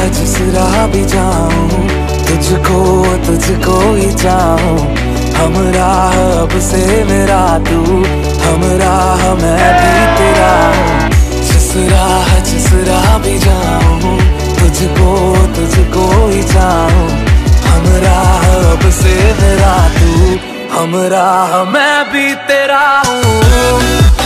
जिस राह भी जाऊं, तुझको ही चाहूं। हम राह अब से मेरा तू, हम राह मैं भी तेरा हूँ। जिस राह भी जाऊं, तुझको ही चाहूं। हम राह अब से मेरा तू, हम राह मैं भी तेरा हूँ।